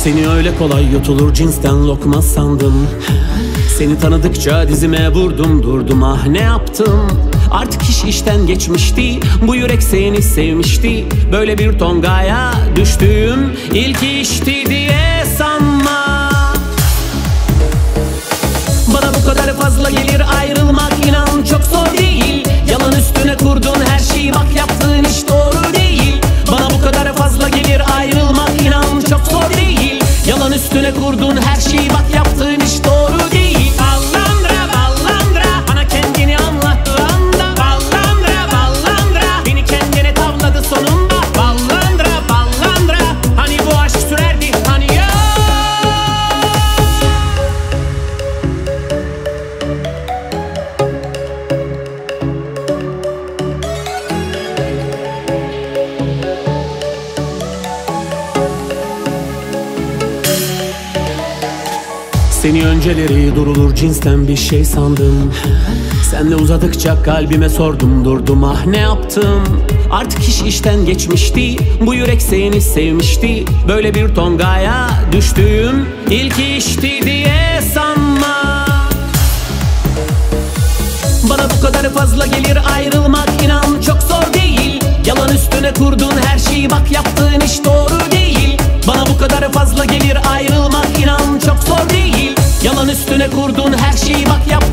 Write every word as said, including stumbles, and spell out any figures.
Seni öyle kolay yutulur cinsten lokma sandım. Seni tanıdıkça dizime vurdum durdum, ah ne yaptım. Artık iş işten geçmişti, bu yürek seni sevmişti. Böyle bir tongaya düştüğüm ilk işti diye sanma. Bana bu kadar fazla gelir ayrılmak, inan çok zor değil. Yalan üstüne kurdun her şeyi, bak yaptığın iş doğru değil. Bana bu kadar fazla gelir ayrılmak, inan çok zor değil. Yalan üstüne kurdun her şeyi, bak yaptığın iş doğru değil. Ballandıra ballandıra bana kendini anlattığı anda. Ballandıra ballandıra beni kendine tavladı sonunda. Ballandıra ballandıra hani bu aşk sürerdi hani ya. Seni önceleri durulur cinsten bir şey sandım. Senle uzadıkça kalbime sordum durdum, ah ne yaptım. Artık iş işten geçmişti, bu yürek seni sevmişti. Böyle bir tongaya düştüğüm ilk işti diye sanma. Bana bu kadar fazla gelir ayrılmak, inan çok zor değil. Yalan üstüne kurdun her şeyi, bak yaptığın iş doğru değil. Bana bu kadar fazla gelir ayrılmak, inan çok zor değil. Yalan üstüne kurdun her şeyi, bak yaptığın